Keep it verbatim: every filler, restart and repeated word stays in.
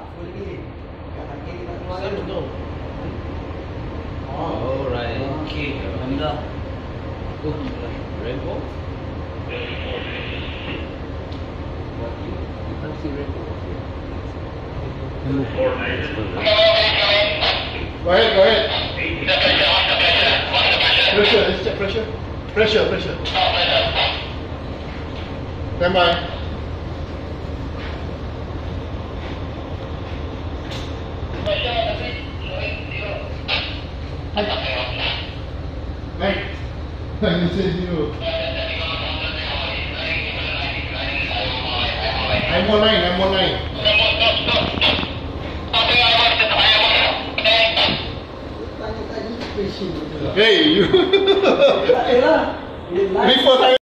Sana tu. Oh, right. Okay. Anda. Oh, rainbow. What you? You can't see rainbow. Go ahead, go ahead. Pressure, let's check pressure. Pressure, pressure. Stand by. Baik. Tanya saya dulu. I'm online, I'm online. Hey, you. Before